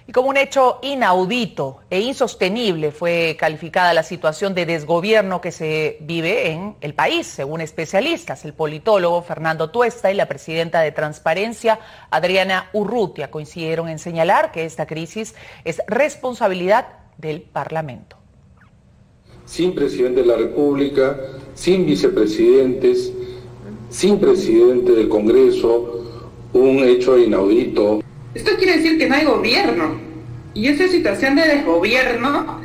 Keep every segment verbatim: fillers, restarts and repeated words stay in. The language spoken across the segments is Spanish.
Y como un hecho inaudito e insostenible fue calificada la situación de desgobierno que se vive en el país, según especialistas. El politólogo Fernando Tuesta y la presidenta de Transparencia, Adriana Urrutia, coincidieron en señalar que esta crisis es responsabilidad del Parlamento. Sin presidente de la República, sin vicepresidentes, sin presidente del Congreso, un hecho inaudito. Esto quiere decir que no hay gobierno, y esa situación de desgobierno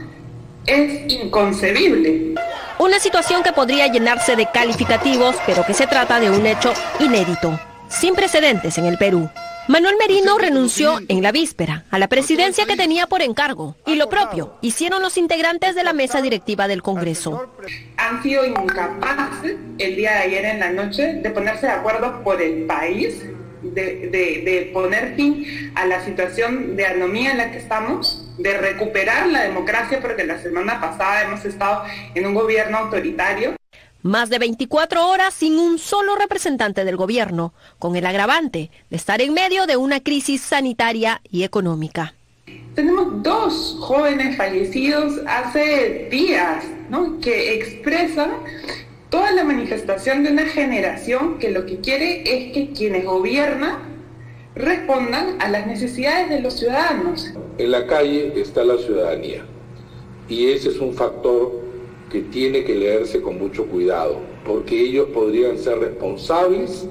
es inconcebible. Una situación que podría llenarse de calificativos, pero que se trata de un hecho inédito, sin precedentes en el Perú. Manuel Merino renunció en la víspera a la presidencia que tenía por encargo, y lo propio hicieron los integrantes de la mesa directiva del Congreso. Han sido incapaces el día de ayer en la noche de ponerse de acuerdo por el país, de, de, de poner fin a la situación de anomía en la que estamos, de recuperar la democracia, porque la semana pasada hemos estado en un gobierno autoritario. Más de veinticuatro horas sin un solo representante del gobierno, con el agravante de estar en medio de una crisis sanitaria y económica. Tenemos dos jóvenes fallecidos hace días, ¿no?, que expresan toda la manifestación de una generación que lo que quiere es que quienes gobiernan respondan a las necesidades de los ciudadanos. En la calle está la ciudadanía, y ese es un factor que tiene que leerse con mucho cuidado, porque ellos podrían ser responsables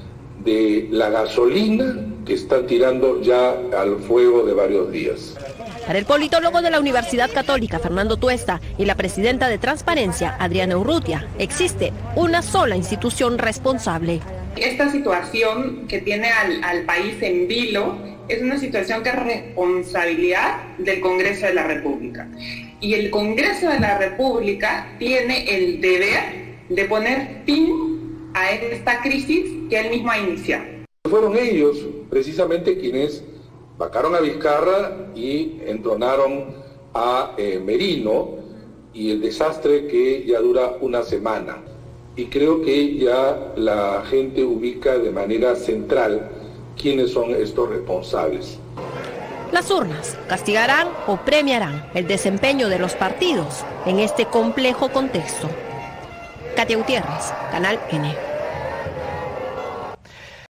de la gasolina que están tirando ya al fuego de varios días. Para el politólogo de la Universidad Católica, Fernando Tuesta, y la presidenta de Transparencia, Adriana Urrutia, existe una sola institución responsable. Esta situación que tiene al, al país en vilo es una situación que es responsabilidad del Congreso de la República. Y el Congreso de la República tiene el deber de poner fin a esta crisis que él mismo ha iniciado. Fueron ellos precisamente quienes vacaron a Vizcarra y entronaron a eh, Merino, y el desastre que ya dura una semana. Y creo que ya la gente ubica de manera central quiénes son estos responsables. Las urnas castigarán o premiarán el desempeño de los partidos en este complejo contexto. Katia Gutiérrez, Canal N.